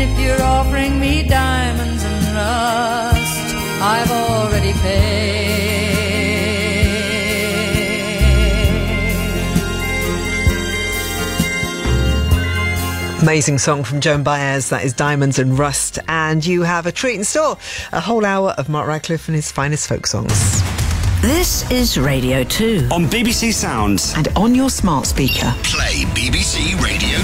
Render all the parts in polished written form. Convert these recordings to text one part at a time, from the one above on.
if you're offering me diamonds and rust, I've already paid. Amazing song from Joan Baez, that is Diamonds and Rust. And you have a treat in store, a whole hour of Mark Radcliffe and his finest folk songs. This is Radio 2. On BBC Sounds. And on your smart speaker. Play BBC Radio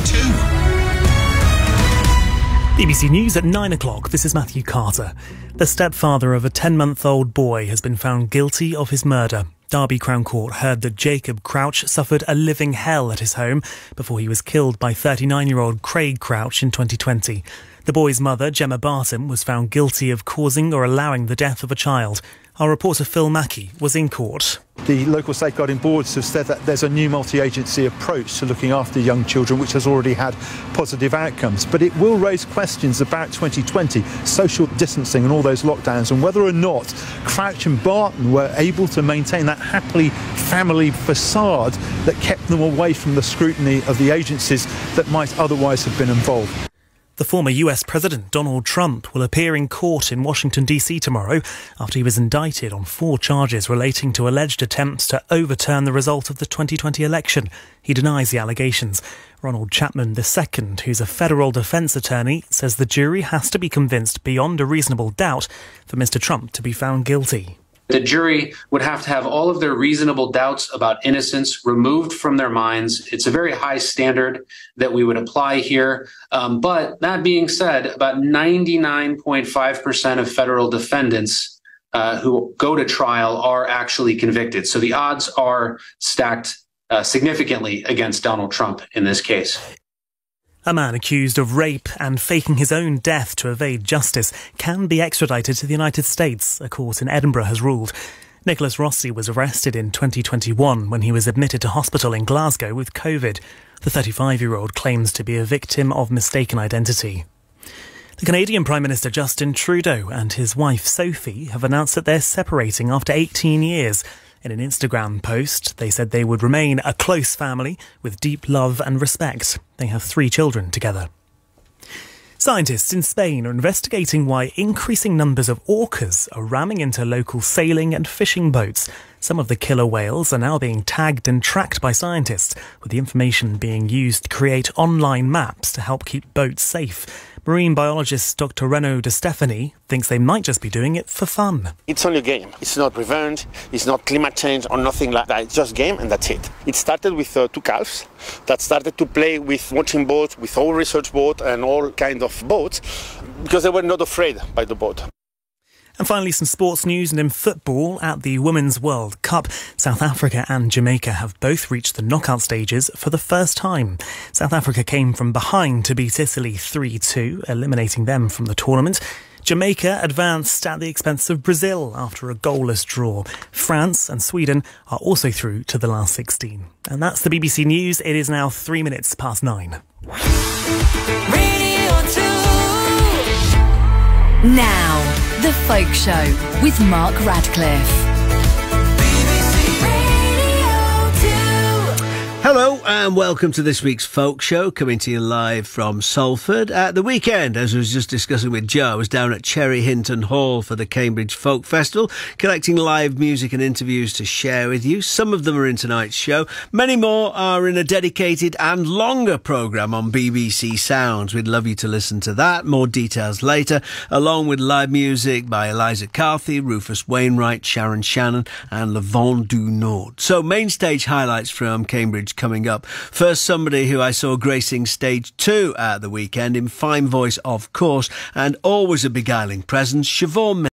2. BBC News at 9 o'clock. This is Matthew Carter. The stepfather of a 10-month-old boy has been found guilty of his murder. Derby Crown Court heard that Jacob Crouch suffered a living hell at his home before he was killed by 39-year-old Craig Crouch in 2020. The boy's mother, Gemma Barton, was found guilty of causing or allowing the death of a child. Our reporter Phil Mackey was in court. The local safeguarding boards have said that there's a new multi-agency approach to looking after young children which has already had positive outcomes. But it will raise questions about 2020, social distancing and all those lockdowns, and whether or not Crouch and Barton were able to maintain that happily family facade that kept them away from the scrutiny of the agencies that might otherwise have been involved. The former US President Donald Trump will appear in court in Washington, D.C. tomorrow after he was indicted on 4 charges relating to alleged attempts to overturn the result of the 2020 election. He denies the allegations. Ronald Chapman II, who's a federal defence attorney, says the jury has to be convinced beyond a reasonable doubt for Mr. Trump to be found guilty. The jury would have to have all of their reasonable doubts about innocence removed from their minds. It's a very high standard that we would apply here. But that being said, about 99.5% of federal defendants who go to trial are actually convicted. So the odds are stacked significantly against Donald Trump in this case. A man accused of rape and faking his own death to evade justice can be extradited to the United States, a court in Edinburgh has ruled. Nicholas Rossi was arrested in 2021 when he was admitted to hospital in Glasgow with COVID. The 35-year-old claims to be a victim of mistaken identity. The Canadian Prime Minister Justin Trudeau and his wife Sophie have announced that they're separating after 18 years. In an Instagram post, they said they would remain a close family with deep love and respect. They have 3 children together. Scientists in Spain are investigating why increasing numbers of orcas are ramming into local sailing and fishing boats. Some of the killer whales are now being tagged and tracked by scientists, with the information being used to create online maps to help keep boats safe. Marine biologist Dr. Renaud De Stefani thinks they might just be doing it for fun. It's only a game. It's not revenge, it's not climate change or nothing like that. It's just a game and that's it. It started with 2 calves that started to play with watching boats, with all research boat and all kind of boats, because they were not afraid by the boat. And finally, some sports news. And in football, at the Women's World Cup, South Africa and Jamaica have both reached the knockout stages for the first time. South Africa came from behind to beat Italy 3-2, eliminating them from the tournament. Jamaica advanced at the expense of Brazil after a goalless draw. France and Sweden are also through to the last 16. And that's the BBC News. It is now 3 minutes past 9. Radio 2. Now, The Folk Show with Mark Radcliffe. Hello and welcome to this week's Folk Show, coming to you live from Salford. At the weekend, as I was just discussing with Joe, I was down at Cherry Hinton Hall for the Cambridge Folk Festival, collecting live music and interviews to share with you. Some of them are in tonight's show. Many more are in a dedicated and longer programme on BBC Sounds. We'd love you to listen to that. More details later, along with live music by Eliza Carthy, Rufus Wainwright, Sharon Shannon and Le Vent du Nord. So main stage highlights from Cambridge coming up. First, somebody who I saw gracing stage 2 at the weekend in fine voice, of course, and always a beguiling presence, Siobhan